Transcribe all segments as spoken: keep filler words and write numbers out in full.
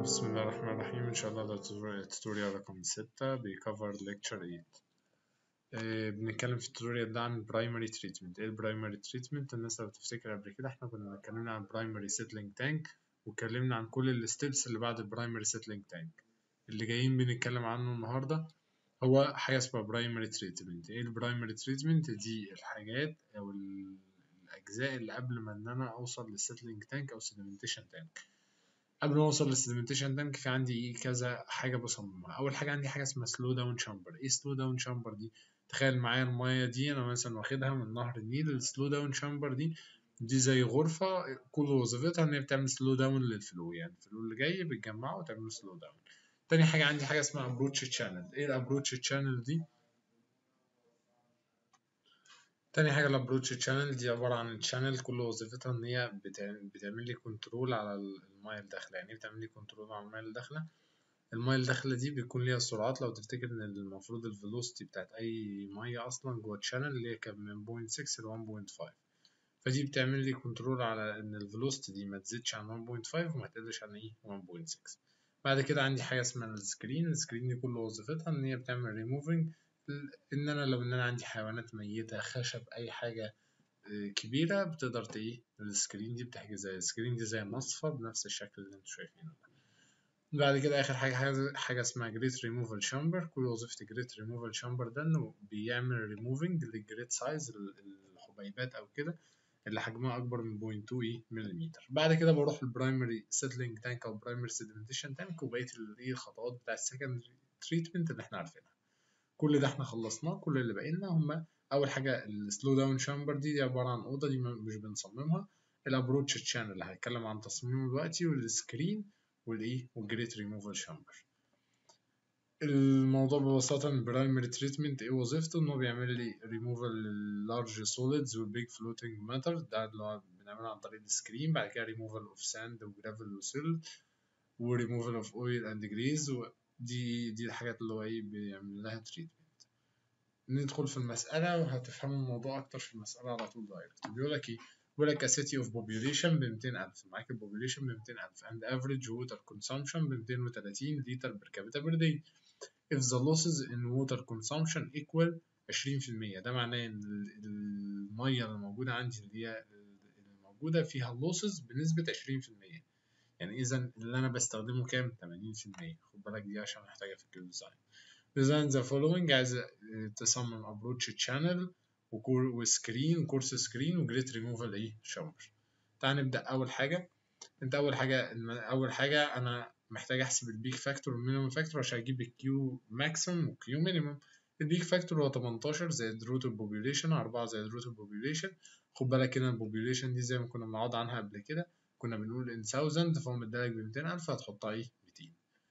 بسم الله الرحمن الرحيم. إن شاء الله ده توتوريال رقم ستة بيكفر ليكتشر تمانية. آه بنتكلم في التوتوريال ده عن برايمري تريتمنت. ايه البرايمري تريتمنت؟ الناس لو تفتكر قبل كده احنا كنا اتكلمنا عن برايمري سيتلينج تانك واتكلمنا عن كل الستبس اللي بعد البرايمري سيتلينج تانك. اللي جايين بنتكلم عنه النهارده هو حاجه اسمها برايمري تريتمنت. ايه البرايمري تريتمنت دي؟ الحاجات او الاجزاء اللي قبل ما ان انا اوصل للسيتلينج تانك او سيدمنتيشن تانك. قبل ما اوصل للسيدمنتيشن تانك في عندي ايه كذا حاجه بصممها. اول حاجه عندي حاجه اسمها سلو داون شامبر. ايه سلو داون شامبر دي؟ تخيل معايا المايه دي انا مثلا واخدها من نهر النيل. السلو داون شامبر دي دي زي غرفه كل وظيفتها ان هي بتعمل سلو داون للفلو، يعني الفلو اللي جاي بتجمعه وتعمل سلو داون. تاني حاجه عندي حاجه اسمها ابروتش تشانل. ايه الابروتش تشانل دي؟ تاني حاجة الابروتش تشانل دي عبارة عن تشانل كل وظيفتها ان هي بتعمل لي كنترول على المايه الداخلة. يعني ايه بتعمل لي كنترول على المايه الداخلة؟ المايه الداخلة دي بيكون ليها سرعات. لو تفتكر ان المفروض الفيلوسيتي بتاعت اي مايه اصلا جوه تشانل اللي هي كان من بوينت ستة ل واحد بوينت خمسة، فدي بتعمل لي كنترول على ان الفيلوسيتي دي ما تزيدش عن واحد بوينت خمسة وما تقلش عن ايه واحد بوينت ستة. بعد كده عندي حاجة اسمها السكرين. السكرين دي كل وظيفتها ان هي بتعمل ريموفنج، ان انا لو ان انا عندي حيوانات ميتة، خشب، اي حاجة كبيرة بتقدر ايه السكرين دي بتحجزها. السكرين دي زي مصفى بنفس الشكل اللي انتوا شايفينه ده. بعد كده اخر حاجة حاجة, حاجة اسمها جريت ريموفال شامبر. كل وظيفة جريت ريموفال شامبر ده انه بيعمل ريموفنج للجريت سايز، الحبيبات او كده اللي حجمها اكبر من صفر فاصلة اتنين ملم. بعد كده بروح البرايمري سيتلينج تانك او برايمري سيدمنتيشن تانك وبقيه الخطوات بتاع السكندري تريتمنت اللي احنا عارفينها. كل ده احنا خلصناه. كل اللي باقي لنا هم اول حاجه السلو داون شامبر. دي, دي عباره عن اوضه، دي مش بنصممها. الابروتش تشانل اللي هنتكلم عن تصميمه دلوقتي، والسكرين والايه والجريت ريموفال شامبر. الموضوع ببساطة البرايمري تريتمنت ايه وظيفته؟ انه بيعمل لي ريموفال للارج سوليدز والبيج فلوتنج ماتر. ده اللي هو بنعمله عن طريق السكرين. بعد كده ريموفال اوف ساند وجرافل وسيل، وريموفال اوف اويل اند جريز. ودي دي الحاجات اللي هو ايه بيعمل لها تريتمنت. ندخل في المسألة وهتفهموا الموضوع أكتر في المسألة على طول دايركت. بيقول لك إيه؟ بيقول لك a city of population ب ميتين ألف. معاك البوبوليشن ب ميتين ألف and average water consumption ب ميتين وتلاتين لتر per capita per day. if the losses in water consumption equal عشرين في المية. ده معناه إن المية اللي موجودة عندي اللي هي الموجودة فيها losses بنسبة عشرين في المية. يعني إذا اللي أنا بستخدمه كام؟ تمانين في المية. خد بالك دي عشان محتاجة في الكيو ديزاين. design the following. عايز تصمم ابروتش تشانل وسكرين كورس سكرين وجريت ريموفال ايه شامبر. تعال نبدا. اول حاجه انت اول حاجه اول حاجه انا محتاج احسب البيك فاكتور والمينيمم فاكتور عشان اجيب الكيو ماكسيمم والكيو مينيمم. البيك فاكتور هو تمنتاشر زائد روت البوبيوليشن، أربعة زائد روت البوبيوليشن. خد بالك هنا البوبيوليشن دي زي ما كنا بنعوض عنها قبل كده، كنا بنقول ان ثاوزند، فهو مديلك ب ميتين ألف هتحطها ايه ميتين.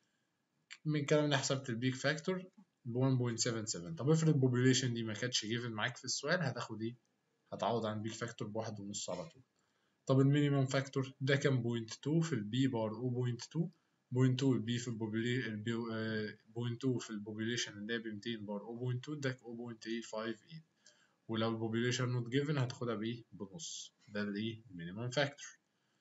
من الكلام ده حسبت البيك فاكتور ب واحد فاصلة سبعة سبعة. طب افرض البوبوليشن دي ما كانتش جيفن معاك في السؤال، هتاخد ايه؟ هتعوض عن البيك فاكتور بواحد ونص على طول. طب المينيمم فاكتور ده كان بوينت اتنين في البي بار او بوينت اتنين. بوينت اتنين البي في البوبوليشن، بوينت اتنين في البوبوليشن اللي هي ب ميتين بار او بوينت اتنين ده صفر فاصلة تمنية خمسة تمنية. ولو البوبوليشن نوت جيفن هتاخدها بايه؟ بنص. ده الايه؟ المينيمم فاكتور.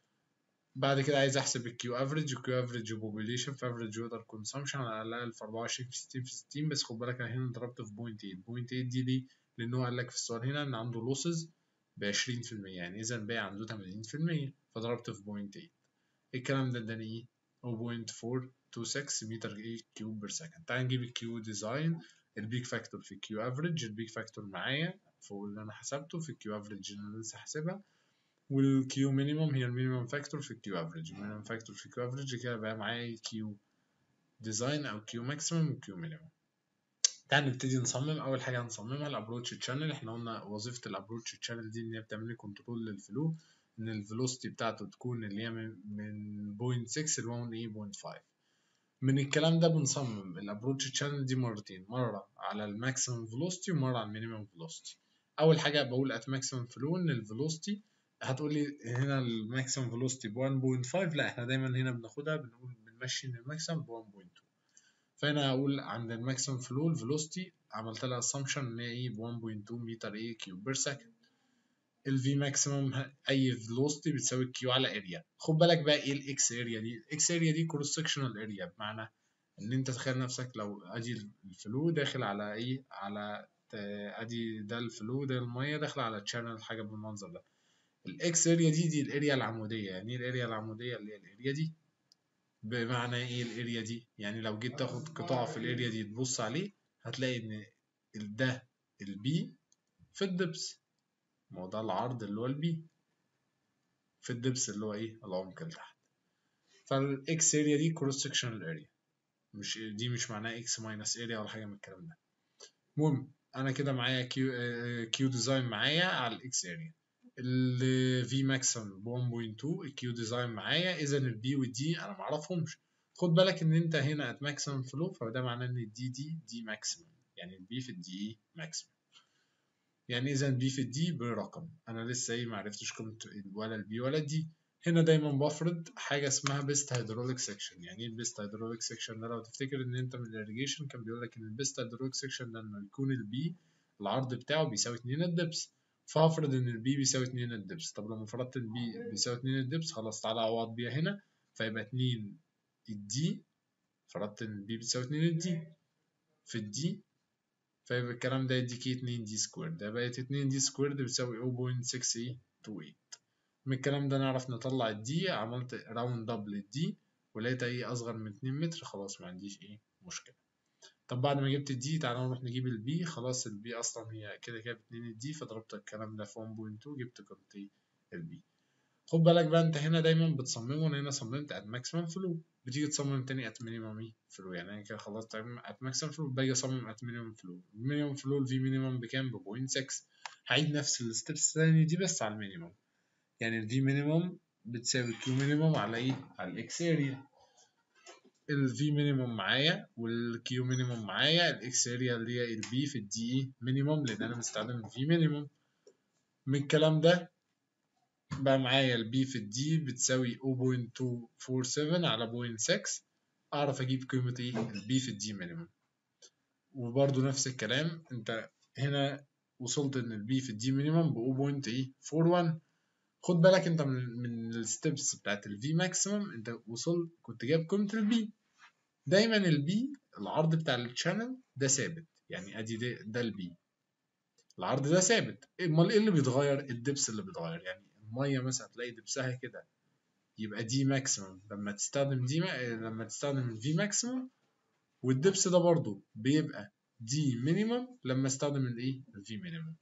بعد كده عايز احسب الكيو افريج. الكيو افريج بوبوليشن في افريج ووتر كونسامشن على الاقل في أربعة وعشرين في ستين في ستين. بس خد بالك انا هنا ضربت في بوينت تمانية. بوينت تمانية دي ليه؟ لان هو قال لك في السؤال هنا ان عنده لوسز ب عشرين في المية، يعني اذا الباقي عنده تمانين في المية، فضربت في بوينت تمانية. الكلام ده اداني ايه؟ صفر فاصلة أربعة اتنين ستة متر ايه كيوب بير سكند. تعال نجيب الكيو ديزاين. البيك فاكتور في الكيو افريج. البيك فاكتور معايا فوق اللي انا حسبته في الكيو افريج اللي انا لسه حاسبها، والكيو مينيمم هي المينيمم فاكتور في الكيو افريج. المينيمم فاكتور في الكيو افريج كده بقى معايا كيو ديزاين او كيو ماكسيمم وكيو مينيمم. تعال نبتدي نصمم. اول حاجه هنصممها الابروتش تشانل. احنا قلنا وظيفه الابروتش تشانل دي ان هي بتعمل لي كنترول للفلو، ان الفيلوسيتي بتاعته تكون اللي هي من بوينت ستة ل واحد بوينت خمسة. من الكلام ده بنصمم الابروتش تشانل دي مرتين، مره على الماكسيمم فيلوسيتي ومره على المينيمم فيلوسيتي. اول حاجه بقول ات ماكسيمم فلو ان الفيلوسيتي، هتقول لي هنا الماكسيمم فيلوسيتي ب واحد بوينت خمسة. لا احنا دايما هنا بناخدها بنقول بنمشي ان الماكسيمم ب واحد بوينت اتنين. فهنا هقول عند الماكسيمم فلو الفيلوسيتي عملت لها اسامبشن ان هي ايه ب واحد بوينت اتنين متر ايه كيوب بير سكند. الفي ماكسيمم اي فيلوسيتي بتساوي كيو على اريا. خد بالك بقى ايه الاكس اريا دي؟ الاكس اريا دي كروس سكشنال اريا، بمعنى ان انت تخيل نفسك لو ادي الفلو داخل على ايه، على ادي ده الفلو ده الميه داخل على تشانل حاجه بالمنظر ده. الاكس اريا دي دي الاريا العموديه. يعني ايه الاريا العموديه؟ اللي هي الاريا دي. بمعنى ايه الاريا دي؟ يعني لو جيت تاخد قطاع في الاريا دي تبص عليه هتلاقي ان ده البي في الدبس، ما هو ده العرض اللي هو البي في الدبس اللي هو ايه العمق لتحت. فالاكس اريا دي كروس سكشنال اريا، مش دي مش معناها اكس ماينس اريا ولا حاجه من الكلام ده. المهم انا كده معايا كيو كيو ديزاين معايا على الاكس اريا، الفي ماكسيمم ب واحد فاصلة اتنين، الكيو ديزاين معايا، اذا البي والدي انا معرفهمش. خد بالك ان انت هنا ات ماكسيمم فلو، فده معناه ان الدي دي دي ماكسيمم، يعني البي في الدي ماكسيمم. يعني اذا البي في الدي برقم انا لسه ايه معرفتش قيمه ولا البي ولا الدي. هنا دايما بفرض حاجه اسمها بيست هيدروليك سيكشن. يعني ايه البيست هيدروليك سيكشن ده؟ لو تفتكر ان انت من الاريجيشن كان بيقول لك ان البيست هيدروليك سيكشن ده انه يكون البي العرض بتاعه بيساوي اتنين الدبس، فهفرض ان البي بيساوي اتنين الدبس. طب لما فرضت البي بيساوي اتنين الدبس خلاص تعالى اعوض بيها هنا، فيبقى اتنين الدي، فرضت ان البي بتساوي اتنين الدي في الدي، فيبقى الكلام ده يديك اتنين دي سكوير، ده بقت اتنين دي سكوير بتساوي صفر فاصلة ستة اتنين تمانية. من الكلام ده نعرف نطلع الدي، عملت راوند اب للدي ولقيتها ايه اصغر من اتنين متر، خلاص ما عنديش ايه مشكله. طب بعد ما جبت الدي تعالى نروح نجيب البي. خلاص البي اصلا هي كده كده ب اتنين الدي، فضربت الكلام ده في واحد فاصلة اتنين جبت قيمه البي. خد بالك بقى انت هنا دايما بتصممه، انا هنا صممت ات ماكسيمم فلو، بتيجي تصمم تاني ات مينيمم فلو. يعني انا كده خلاص ات ماكسيمم فلو باجي اصمم ات مينيمم فلو. المينيمم فلو الفي مينيمم بكام؟ ب صفر فاصلة ستة. هعيد نفس الستبس الثانيه دي بس على المينيمم. يعني الفي مينيمم بتساوي كيو مينيمم على ايه؟ على الاكس اريا. الفي مينيمم معايا والكيو مينيمم معايا، الاكس اريا اللي هي البي في الدي مينيمم لان انا مستخدم الفي مينيمم. من الكلام ده بقى معايا البي في الدي بتساوي صفر فاصلة اتنين اربعة سبعة على صفر فاصلة ستة، اعرف اجيب قيمة ايه البي في الدي مينيمم. وبرده نفس الكلام انت هنا وصلت ان البي في الدي مينيمم ب صفر فاصلة اربعة واحد. خد بالك انت من من الستبس بتاعت الفي ماكسيمم انت وصلت كنت جايب قيمة البي. دايما البي العرض بتاع الشانل ده ثابت، يعني ادي ده, ده البي العرض ده ثابت. امال ايه اللي بيتغير؟ الدبس اللي بيتغير. يعني الميه مثلا تلاقي دبسها كده يبقى دي ماكسيمم لما تستخدم دي ما... لما تستخدم الفي ماكسيمم، والدبس ده برضو بيبقى دي مينيمم لما استخدم الايه الفي مينيمم.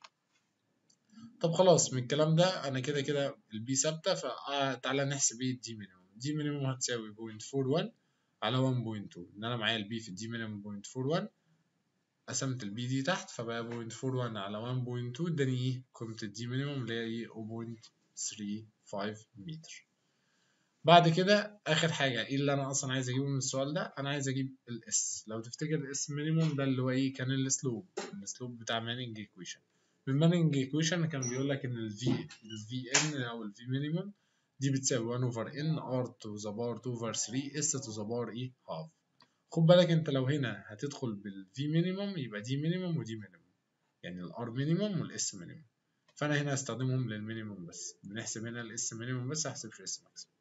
طب خلاص من الكلام ده انا كده كده البي ثابته، فتعالى نحسب ايه الدي مينيمم. الدي مينيمم هتساوي صفر فاصلة اربعة واحد على واحد فاصلة اتنين، ان انا معايا البي في الدي مينيمم صفر فاصلة اربعة واحد، قسمت البي دي تحت فبقى صفر فاصلة اربعة واحد على واحد فاصلة اتنين اداني ايه قيمه الدي مينيمم اللي هي ايه صفر فاصلة تلاتة خمسة متر. بعد كده اخر حاجه ايه اللي انا اصلا عايز اجيبه من السؤال ده؟ انا عايز اجيب الاس. لو تفتكر الاس مينيموم ده اللي هو ايه كان السلوب السلوب بتاع مانينج ايكويشن. من مانينج ايكويشن كان بيقول لك ان الفي الفي ان او الفي مينيموم دي بتساوي واحد اوفر ان ار تو ذا باور اتنين اوفر تلاتة اس تو ذا باور ايه هاف. خد بالك انت لو هنا هتدخل بالفي مينيموم يبقى دي مينيموم ودي مينيموم، يعني الار مينيموم والاس مينيموم. فانا هنا هستخدمهم للمينيموم بس، بنحسب هنا الاس مينيموم بس، هحسبش اس ماكسيموم.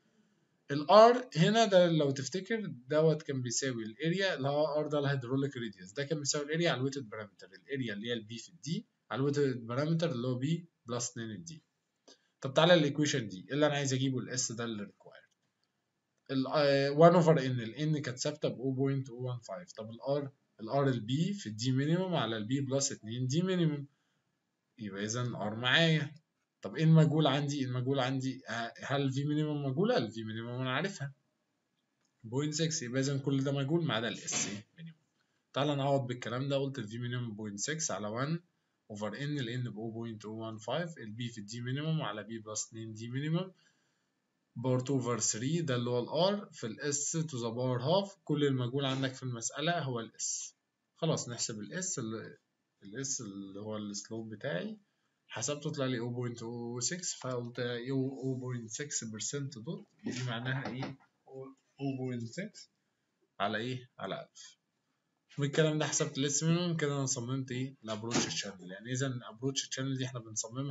الار هنا ده لو تفتكر دوت كان بيساوي الاريا اللي هو ار ده الهيدروليك ريديوس، ده كان بيساوي الاريا على الويتد بارامتر، الاريا اللي هي البي في الدي على الويتد بارامتر اللي هو بي بلس اتنين الدي. طب تعالى الايكويشن دي اللي انا عايز اجيبه الاس ده اللي ريكوايرد. ال واحد اوفر ان الان كانت ثابته ب صفر فاصلة صفر واحد خمسة. طب الار الار البي في الدي مينيموم على البي بلس اتنين دي مينيموم، يبقى اذا الار معايا. طب ايه المجهول عندي؟ المجهول عندي هل الفي مينيموم مجهوله؟ الفي مينيموم انا عارفها صفر فاصلة ستة، يبقى اذا كل ده مجهول ما عدا الاس مينيموم. تعالى نعوض بالكلام ده. قلت الفي مينيموم صفر فاصلة ستة على واحد اوفر ان الان ب صفر فاصلة صفر واحد خمسة، البي في الدي مينيموم على بي بلس اتنين دي مينيموم باور اتنين اوفر تلاتة، ده اللي هو الار في الاس تو ذا باور هاف. كل المجهول عندك في المسألة هو الاس. خلاص نحسب الاس. الاس اللي هو السلوب بتاعي حسبته طلع لي صفر فاصلة ستة، فقلت صفر فاصلة ستة بالمية دوت دي معناها ايه صفر فاصلة ستة على ايه على ألف. والكلام ده حسبت الاس مينيمم كده انا صممت ايه الابروتش تشانل. يعني اذا الابروتش تشانل دي احنا بنصممها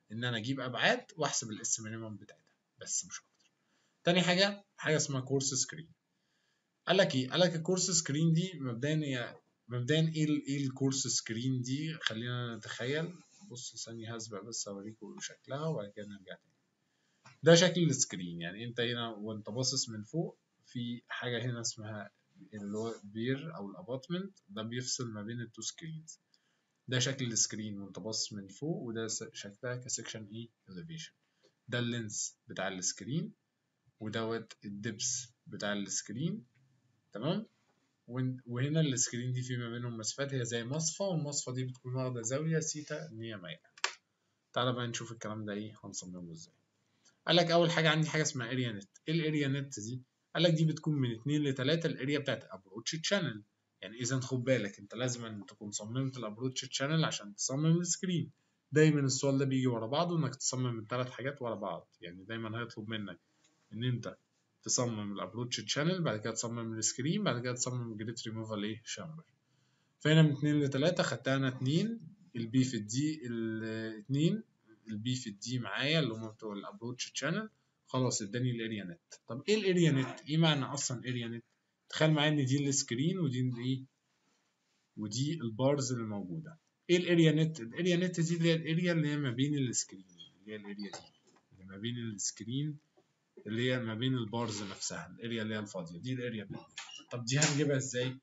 ان انا اجيب ابعاد واحسب الاس مينيمم بتاعتها بس مش اكتر. تاني حاجه حاجه اسمها كورس سكرين. قال لك ايه؟ قال لك الكورس سكرين دي مبدئيا هي مبدئيا ايه ايه الكورس سكرين دي؟ خلينا نتخيل. بص ثانيه هسبق بس اوريكم شكلها وبعد كده نرجع تاني. ده شكل السكرين. يعني انت هنا وانت باصص من فوق في حاجه هنا اسمها اللي هو بير او الاباتمنت، ده بيفصل ما بين التو سكرينز. ده شكل السكرين وانت باصص من فوق، وده شكلها كسكشن ايه elevation. ده اللينس بتاع السكرين ودوت الدبس بتاع السكرين، تمام. وهنا السكرين دي في ما بينهم مسافات هي زي مصفى، والمصفى دي بتكون واخده زاويه سيتا ان هي مايله. تعالى بقى نشوف الكلام ده ايه هنصممه ازاي. قال لك اول حاجه عندي حاجه اسمها اريا نت. ايه الاريا نت دي؟ قال لك دي بتكون من اتنين ل تلاتة الاريا بتاعت ابروتش تشانل. يعني اذا خد بالك انت لازم أن تكون صممت الابروتش تشانل عشان تصمم السكرين. دايما السؤال ده بيجي ورا بعضه انك تصمم الثلاث حاجات ورا بعض. يعني دايما هيطلب منك ان انت تصمم الابروتش تشانل، بعد كده تصمم السكرين، بعد كده تصمم جريت ريموفال ايه شامبر. فهنا من اتنين ل تلاتة خدتها انا اتنين، البي في الدي اتنين، البي في الدي معايا اللي هم بتوع الابروتش تشانل. خلاص اداني الاريا نت. طب ايه الاريا نت؟ ايه معنى اصلا اريا نت؟ تخيل معايا ان دي السكرين ودي الايه ودي البارز اللي موجوده. ايه الاريا نت؟ الاريا نت دي اللي هي الاريا اللي هي ما بين السكرين، اللي هي الاريا دي اللي ما بين السكرين، اللي هي ما بين البارز نفسها، الاريا اللي هي الفاضيه دي الاريا نت. طب دي هنجيبها ازاي؟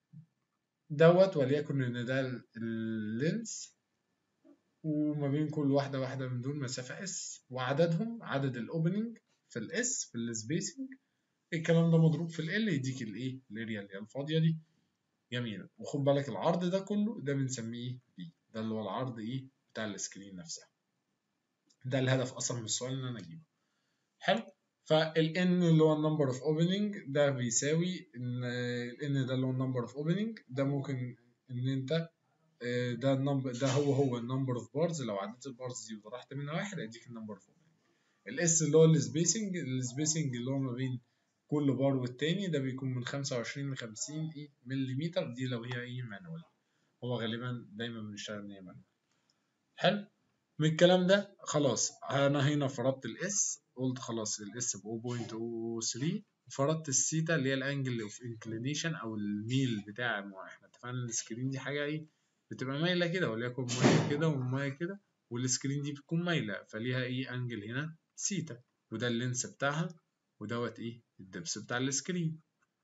دوت وليكن ان ده اللينس، وما بين كل واحدة واحدة من دول مسافة اس، وعددهم عدد الاوبننج في الاس في السبيسنج. الكلام ده مضروب في ال يديك الايه الاريا اللي هي الفاضية دي. جميل. وخد بالك العرض ده كله ده بنسميه بي، ده اللي هو العرض ايه بتاع السكرين نفسها. ده الهدف اصلا من السؤال ان انا اجيبه. حلو. فال ان اللي هو النمبر اوف اوبننج ده بيساوي ان ال ان ده اللي هو النمبر اوف اوبننج، ده ممكن ان انت ده النمبر ده هو هو النمبر اوف بارز. لو عديت البارز دي وطرحت منها واحد هيديك النمبر اوف اوبننج. الاس اللي هو السبيسنج، السبيسنج اللي هو ما بين كل بار والتاني ده بيكون من خمسة وعشرين ل خمسين ايه مليمتر. دي لو هي ايه مانوال، هو غالبا دايما بنشتغل ان هي مانوال. حلو. من الكلام ده خلاص انا هنا فرضت الاس، قلت خلاص الاس ب صفر فاصلة صفر ثلاثة، وفرضت الثيتا اللي هي الانجل اوف انكلينيشن او الميل بتاع. ما احنا اتفقنا السكرين دي حاجه ايه بتبقى مايله كده، وليكن مايله كده ومايله كده، والسكرين دي بتكون مايله فليها ايه انجل هنا ثيتا، وده اللينس بتاعها ودوت ايه الدبس بتاع السكرين.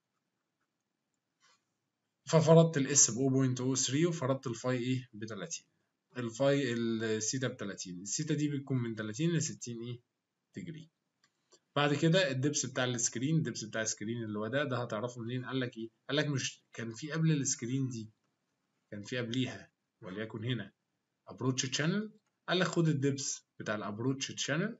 ففرضت الاس ب صفر فاصلة صفر ثلاثة وفرضت الفاي ايه ب تلاتين. الفاي الثيتا ب تلاتين، الثيتا دي بتكون من تلاتين ل ستين ايه تجري. بعد كده الدبس بتاع السكرين، الدبس بتاع السكرين اللي هو ده ده هتعرفه منين؟ قال لك ايه؟ قال لك مش كان في قبل السكرين دي كان في قبليها وليكن هنا ابروتش تشانل. قال لك خد الدبس بتاع الابروتش تشانل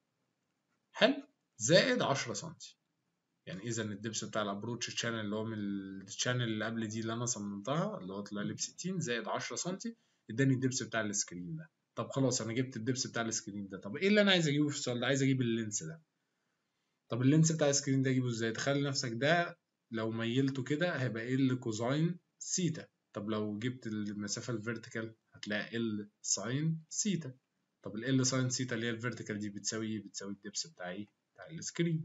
حلو زائد عشرة سم. يعني اذا الدبس بتاع الابروتش تشانل اللي هو من التشانل اللي قبل دي اللي انا صممتها اللي هو طلع لي ب ستين زائد عشرة سم اداني الدبس بتاع السكرين ده. طب خلاص انا جبت الدبس بتاع السكرين ده. طب ايه اللي انا عايز اجيبه في السؤال ده؟ عايز اجيب اللينس ده. طب اللينس بتاع السكرين ده اجيبه ازاي؟ تخيل نفسك ده لو ميلته كده هيبقى ال كوزاين سيتا. طب لو جبت المسافه الفيرتيكال هتلاقي ال ساين سيتا. طب ال ساين سيتا اللي هي الفيرتيكال دي بتساوي ايه؟ بتساوي الدبس بتاع ايه بتاع السكرين.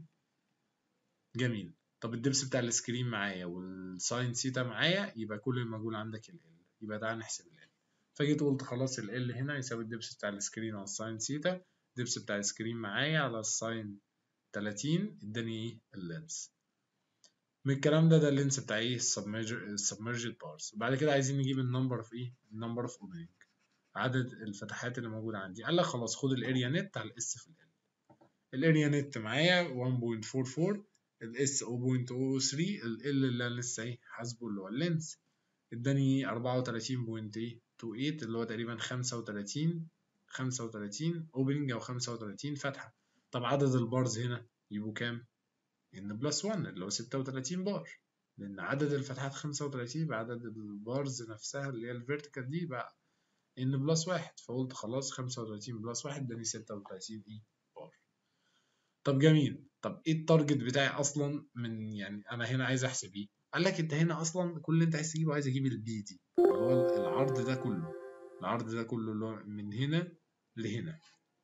جميل. طب الدبس بتاع السكرين معايا والساين سيتا معايا، يبقى كل المجهول عندك ال ال. يبقى تعالى نحسب ال ال. فجيت قلت خلاص ال ال هنا يساوي الدبس بتاع السكرين على الساين سيتا. الدبس بتاع السكرين معايا على الساين تلاتين اداني ايه اللينس. من الكلام ده ده اللينس بتاع ايه السبمرجد بارز. وبعد كده عايزين نجيب النمبر اوف ايه النمبر اوف اوبننج، عدد الفتحات اللي موجوده عندي. قال لك خلاص خد الاريا نت على الاس في ال. الاريا نت معايا واحد فاصلة أربعة أربعة، الاس صفر فاصلة صفر ثلاثة، ال اللي انا لسه ايه حاسبه اللي هو اللينس اداني أربعة وتلاتين فاصلة تمانية اللي هو تقريبا خمسة وتلاتين خمسة وتلاتين اوبننج او خمسة وتلاتين فتحه. طب عدد البارز هنا يبقوا كام؟ ان بلس واحد اللي هو ستة وتلاتين بار، لان عدد الفتحات خمسة وتلاتين يبقى عدد البارز نفسها اللي هي الفيرتيكال دي بقى ان بلس واحد. فقلت خلاص خمسة وتلاتين بلس واحد اداني ستة وتلاتين ايه بار. طب جميل. طب ايه التارجت بتاعي اصلا من يعني انا هنا عايز احسب ايه؟ قال لك انت هنا اصلا كل اللي انت عايز تجيبه عايز اجيب البي دي اللي هو العرض ده كله، العرض ده كله اللي هو من هنا لهنا.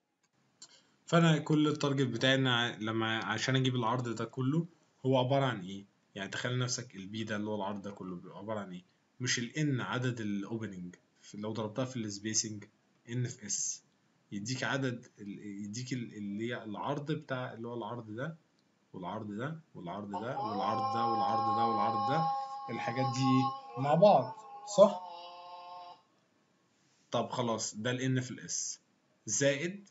فانا كل التارجت بتاعي ان ع- لما عشان اجيب العرض ده كله هو عباره عن ايه؟ يعني تخيل نفسك البي ده اللي هو العرض ده كله بيبقى عباره عن ايه؟ مش الان عدد الاوبننج لو ضربتها في السبيسنج ان في اس يديك عدد ال- يديك ال- اللي هي العرض بتاع اللي هو العرض ده والعرض ده والعرض ده والعرض ده والعرض ده والعرض ده، الحاجات دي مع بعض، صح؟ طب خلاص ده ال N في ال S زائد،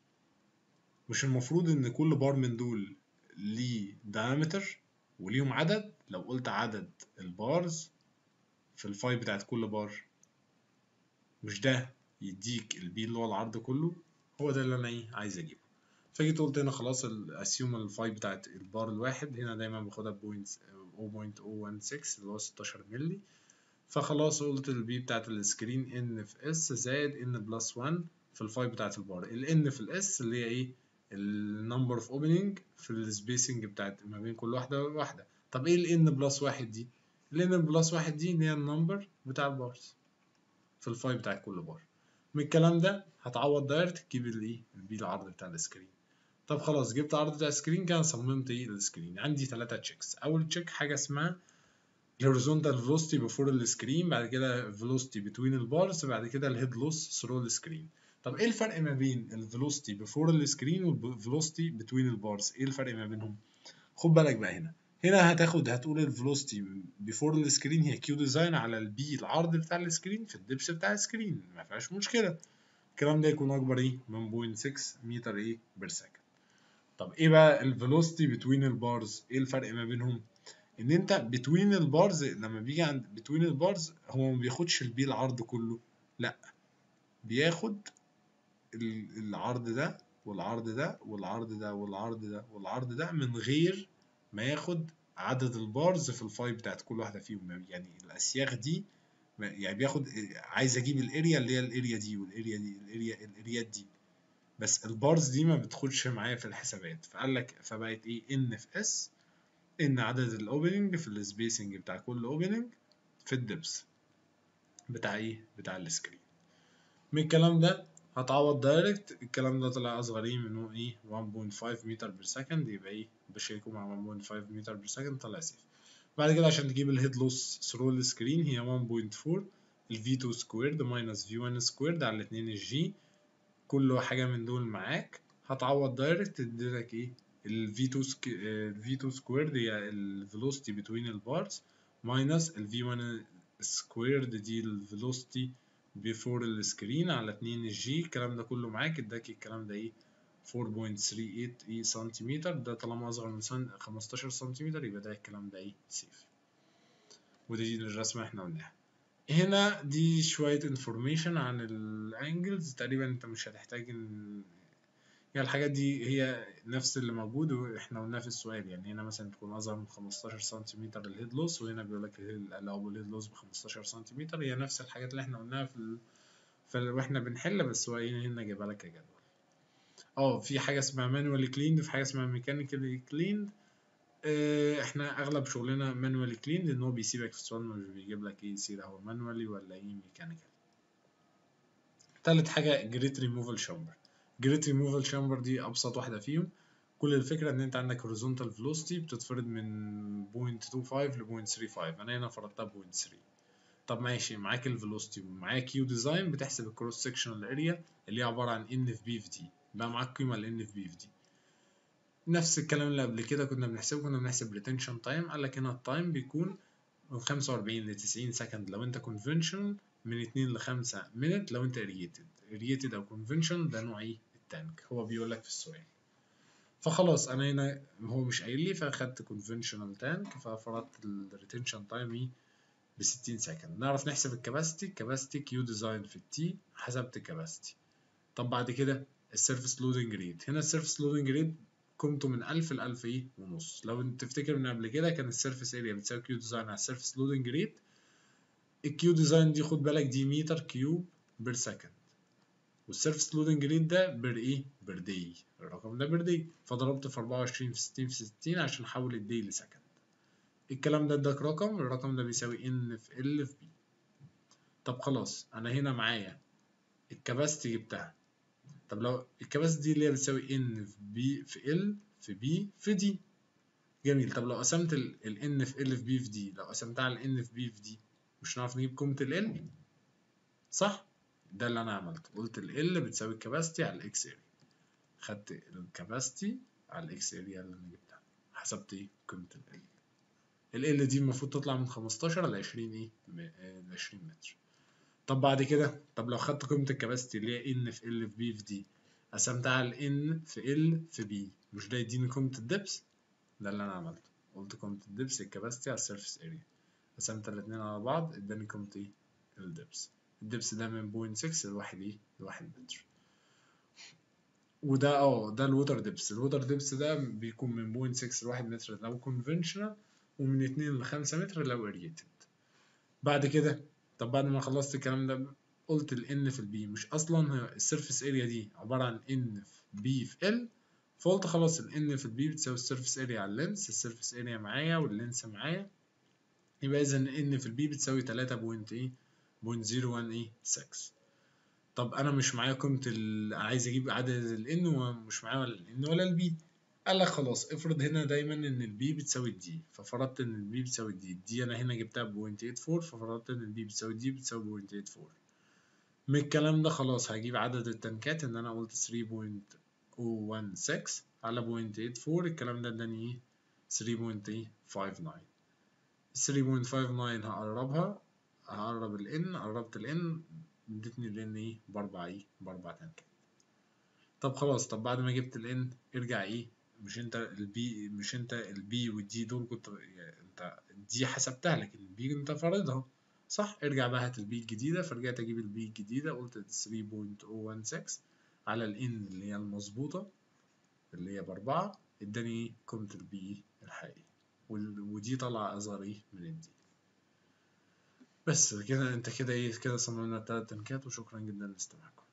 مش المفروض ان كل بار من دول ليه diameter وليهم عدد؟ لو قلت عدد البارز في الفاي بتاعت كل بار، مش ده يديك البي اللي هو العرض كله؟ هو ده اللي انا ايه عايز اجيبه. فجيت قلت هنا خلاص الاسيوم الفاي بتاعت البار الواحد هنا دايما باخدها بوينت صفر بوينت صفر واحد ستة اللي هو ستاشر مللي. فخلاص قلت البي بتاعت السكرين ان في اس زائد ان بلس واحد في الفاي بتاعت البار. ال ان في الاس اللي هي ايه؟ النمبر اوف اوبننج في السبيسنج بتاعت ما بين كل واحده وواحده. طب ايه ال ان بلس واحد دي؟ ال ان بلس واحد دي اللي هي النمبر بتاع البارز في الفاي بتاع كل بار. من الكلام ده هتعوض دايركت تجيب الايه؟ البي العرض بتاع السكرين. طب خلاص جبت عرض بتاع السكرين كده صممت ايه السكرين. عندي ثلاثة تشيكس. اول تشيك حاجه اسمها الهوريزونتال فيلوسيتي بفور السكرين، بعد كده فيلوسيتي بتوين البارز، بعد كده الهيد لوس ثرو السكرين. طب ايه الفرق ما بين الفيلوسيتي بفور السكرين والفيلوسيتي بتوين البارز؟ ايه الفرق ما بينهم؟ خد بالك بقى هنا هنا هتاخد هتقول الفيلوسيتي بيفور السكرين هي كيو ديزاين على البي العرض بتاع السكرين في الدبس بتاع السكرين، ما فيهاش مشكله. الكلام ده يكون اكبر ايه من صفر فاصلة ستة متر ايه بير سكند. طب ايه بقى الفيلوسيتي بتوين البارز؟ ايه الفرق ما بينهم؟ ان انت بتوين البارز لما بيجي عند بتوين البارز هو ما بياخدش البي العرض كله، لا بياخد العرض ده والعرض ده والعرض ده والعرض ده والعرض ده من غير ما ياخد عدد البارز في الفاي بتاعت كل واحده فيهم. يعني الاسياخ دي يعني بياخد، عايز اجيب الاريا اللي هي الاريا دي والاريا دي الاريا الاريات دي، بس البارز دي ما بتخدش معايا في الحسابات. فقال لك فبقت ايه ان في اس ان عدد الاوبننج في السبيسنج بتاع كل اوبننج في الدبس بتاع ايه بتاع السكرين. من الكلام ده هتعوض دايركت. الكلام ده طلع اصغر ايه من ايه واحد فاصلة خمسة متر بير سكند، يبقى ايه بشيكه مع واحد فاصلة خمسة متر بير سكند طلع سيف. بعد كده عشان تجيب الهيد لوس ثرو السكرين هي واحد فاصلة أربعة الفي اتنين سكويرد ماينس في واحد سكويرد على اتنين الجي. كل حاجه من دول معاك هتعوض دايركت تديلك ايه ال في اتنين سك... ال في اتنين سكويرد هي الفيلوسيتي بتوين البارز ماينس ال في واحد سكويرد دي الفيلوسيتي بيفور السكرين على اتنين الجي. الكلام ده كله معاك اداك الكلام ده ايه أربعة فاصلة تمنية وتلاتين اي سنتيمتر. ده طالما اصغر من سن... خمستاشر سنتيمتر يبقى ده الكلام ده ايه سيف. ودي الرسمه احنا قلناها. هنا دي شوية انفورميشن عن الانجلز تقريبا انت مش هتحتاج ان يعني الحاجات دي هي نفس اللي موجود واحنا قلناه في السؤال. يعني هنا مثلا تكون اصغر من خمستاشر سنتيمتر الهيد لوس، وهنا بيقول لك الاول الهيد لوس ب خمستاشر سنتيمتر. هي نفس الحاجات اللي احنا قلناها في ال... في ال... واحنا بنحل، بس هو هنا هنا جايبها لك كجدول. اه في حاجة اسمها مانوالي كليند وفي حاجة اسمها ميكانيكالي كليند. اه احنا اغلب شغلنا مانوالي كليند لان هو بيسيبك في السؤال مش بيجيب لك ايه سيرة هو مانوالي ولا ايه ميكانيكال. تالت حاجة جريت ريموفال شامبر. جريت ريموفال شامبر دي أبسط واحدة فيهم. كل الفكرة إن أنت عندك horizontal velocity بتتفرض من صفر فاصلة اتنين خمسة ل صفر فاصلة تلاتة خمسة. أنا هنا فرضتها صفر فاصلة تلاتة. طب ماشي معاك الفيلوسيتي ومعاك كيو ديزاين بتحسب الكروس سكشنال اريا اللي هي عبارة عن ان في بي في دي، بقى معاك قيمة ال ان في بي في دي. نفس الكلام اللي قبل كده كنا بنحسبه، كنا بنحسب ريتنشن تايم. قال لك هنا التايم بيكون من خمسة وأربعين ل تسعين سكند لو انت كونفنشنال، من اتنين ل خمسة مينت لو انت ريتد. ريتد او كونفنشنال ده نوع ايه التانك هو بيقول لك في السؤال. فخلاص انا هنا هو مش قايل لي فاخدت كونفنشنال تانك ففرضت الريتنشن تايم ايه ب ستين سكند. نعرف نحسب الكباستي. الكباستي كيو ديزاين في التي حسبت الكباستي. طب بعد كده السيرفيس لودنج ريت. هنا السيرفيس لودنج ريت قيمته من ألف ل ألف ايه ونص. لو انت تفتكر من قبل كده كان السيرفيس اريا بتساوي كيو ديزاين على السيرفيس لودنج ريت. الكيو ديزاين دي خد بالك دي متر كيوب بير سكند، والسيرفيس لودنج ريت ده بير ايه بير داي. الرقم ده بير داي فضربت في أربعة وعشرين في ستين في ستين عشان احول الداي لسكند. الكلام ده اداك رقم، الرقم ده بيساوي ان في ال في بي. طب خلاص انا هنا معايا الكباستي جبتها. طب لو الكباستي دي اللي هي بتساوي ان في بي في ال في بي في دي، جميل. طب لو قسمت ال n في ال في بي في دي، لو قسمتها على n في بي في دي مش هنعرف نجيب قيمة ال n، صح؟ ده اللي انا عملته، قلت ال L بتساوي الكباستي على الاكس اريا، خدت الكباستي على الاكس اريا اللي انا جبتها، حسبت ايه قيمة ال L. ال L دي المفروض تطلع من خمستاشر ل عشرين ايه ل عشرين متر. طب بعد كده، طب لو خدت قيمة الكباستي اللي هي n في ال في بي في دي قسمتها على n في ال في بي، مش ده يديني قيمة الدبس؟ ده اللي انا عملته، قلت قيمة الدبس الكباستي على السيرفيس اريا، قسمت الاتنين على بعض اداني قيمة ايه الدبس. الدبس ده من بوينت ستة لواحد ايه لواحد متر. وده اه ده الوتر دبس. الوتر دبس ده بيكون من بوينت ستة لواحد متر لو كونفنشنال، ومن اتنين لخمسة متر لو اريتد. بعد كده، طب بعد ما خلصت الكلام ده قلت ال n في ال b، مش اصلا السيرفيس اريا دي عبارة عن n في b في l، فقلت خلاص ال n في ال b بتساوي السيرفيس اريا على اللينس، السيرفيس اريا معايا واللينس معايا، يبقى اذا n في ال b بتساوي تلاتة بوينت ايه بوينت زيرو واحد ايه ستة. طب انا مش معايا قيمة ال... عايز اجيب عدد ال n ومش معايا ولا ال n ولا ال b. قال لك خلاص افرض هنا دايما ان البي بتساوي الدي، ففرضت ان البي بتساوي الدي، الدي انا هنا جبتها ب صفر فاصلة ثمانية وأربعين، ففرضت ان البي بتساوي الدي بتساوي صفر فاصلة ثمانية وأربعين. من الكلام ده خلاص هجيب عدد التنكات، ان انا قلت تلاتة فاصلة صفر ستة على صفر فاصلة ثمانية وأربعين، الكلام ده اداني ايه تلاتة فاصلة خمسة تسعة. تلاتة فاصلة خمسة تسعة هقربها، هقرب ال n، قربت ال n ادتني ال n ايه باربع ايه باربع تنكات. طب خلاص، طب بعد ما جبت ال n ارجع ايه، مش انت البي مش انت البي والدي دول كنت يعني انت دي حسبتها، لكن البي انت فارضها صح؟ ارجع بقى هات البي الجديده، فرجعت اجيب البي الجديده قلت تلاتة فاصلة صفر واحد ستة على ال n اللي هي المظبوطه اللي هي باربعه، اداني قيمه البي الحقيقيه، ودي طالعه اصغر ايه من الدي. بس كده انت كده ايه كده صممنا التلات تنكات، وشكرا جدا لاستماعكم.